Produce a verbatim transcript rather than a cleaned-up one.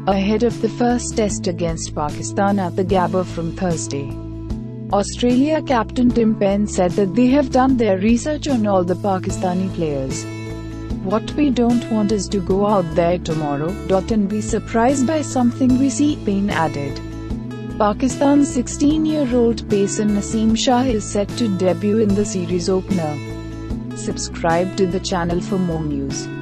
ahead of the first test against Pakistan at the Gabba from Thursday. Australia captain Tim Paine said that they have done their research on all the Pakistani players. "What we don't want is to go out there tomorrow and be surprised by something we see," Paine added. Pakistan's sixteen-year-old pacer Naseem Shah is set to debut in the series opener. Subscribe to the channel for more news.